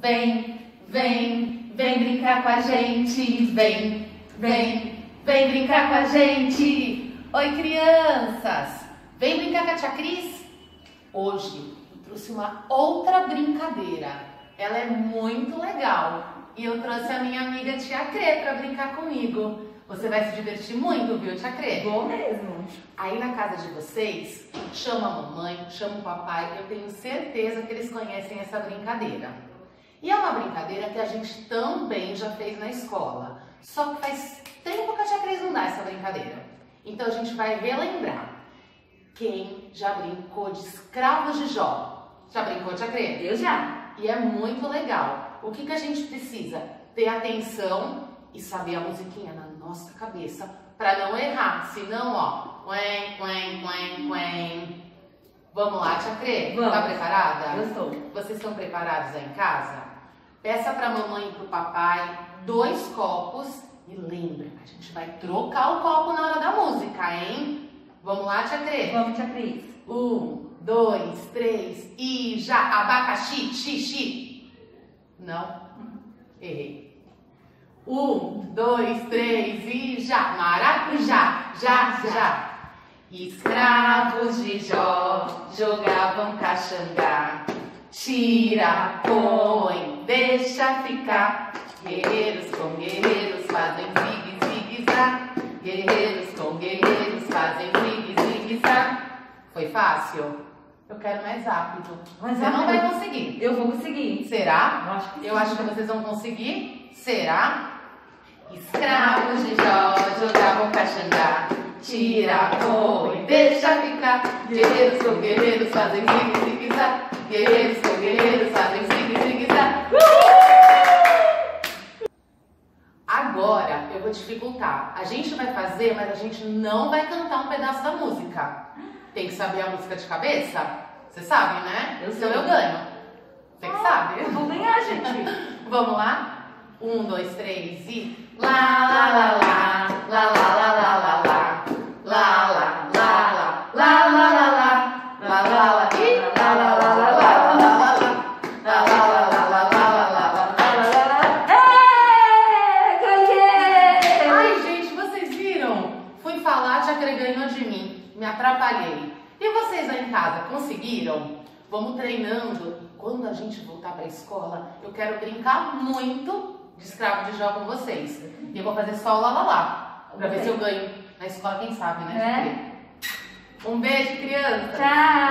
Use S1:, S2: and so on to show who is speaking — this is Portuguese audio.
S1: Vem brincar com a gente. Vem brincar com a gente. Oi, crianças! Vem brincar com a tia Cris? Hoje eu trouxe uma outra brincadeira. Ela é muito legal. E eu trouxe a minha amiga tia Crê para brincar comigo. Você vai se divertir muito, viu, tia Crê?
S2: Vou mesmo.
S1: Aí na casa de vocês, chama a mamãe, chama o papai. Eu tenho certeza que eles conhecem essa brincadeira. E é uma brincadeira que a gente também já fez na escola. Só que faz tempo que a tia Cris não dá essa brincadeira. Então a gente vai relembrar. Quem já brincou de escravos de Jó? Já brincou, tia Crê?
S2: Eu já.
S1: E é muito legal. O que a gente precisa? Ter atenção e saber a musiquinha na nossa cabeça para não errar. Senão, ó, quen. Vamos lá, tia Crê?
S2: Vamos.
S1: Tá preparada?
S2: Eu estou.
S1: Vocês estão preparados aí em casa? Peça pra mamãe e pro papai 2 copos e lembra, a gente vai trocar o copo na hora da música, hein? Vamos lá, tia Crê?
S2: Vamos, tia Cris.
S1: 1, 2, 3 e já! Abacaxi, xixi. Não? Errei. 1, 2, 3 e já! Maracujá, já! Escravos de Jó jogavam caxangá. Tira, põe, deixa ficar. Guerreiros com guerreiros fazem zigue-zigue-zá. Guerreiros com guerreiros fazem zigue-zigue-zá. Foi fácil? Eu quero mais rápido. Você não vai conseguir.
S2: Eu vou conseguir.
S1: Será?
S2: Eu acho que sim.
S1: Eu acho que vocês vão conseguir. Será? Escravos de Jó jogavam caxangá. Tira, põe, deixa ficar. Guerreiros com guerreiros fazem zigue-zigue-zá. Guerreiros com guerreiros fazem zigue-zigue-zá. Agora eu vou dificultar. A gente vai fazer, mas a gente não vai cantar um pedaço da música. Tem que saber a música de cabeça? Você sabe, né?
S2: Eu
S1: Então
S2: sei.
S1: eu ganho. Você que sabe.
S2: Eu vou ganhar, gente.
S1: Vamos lá? 1, 2, 3 e... Lá, lá, lá, lá, lá, lá, lá, lá, lá, lá. Lá, lá, lá, lá, lá, lá, lá, lá. Lá, lá, lá, e lá, lá, lá, lá, lá, lá, lá, lá. Lá, lá, lá, lá, lá, lá, lá, lá, lá.
S2: Ganhei!
S1: Ai, gente, vocês viram? Fui falar, tia Crê ganhou de mim. Me atrapalhei. E vocês aí em casa, conseguiram? Vamos treinando. Quando a gente voltar para a escola, eu quero brincar muito de escravo de Jó com vocês. E eu vou fazer só o lá, pra ver se eu ganho na escola, quem sabe, né? Um beijo, criança!
S2: Tchau!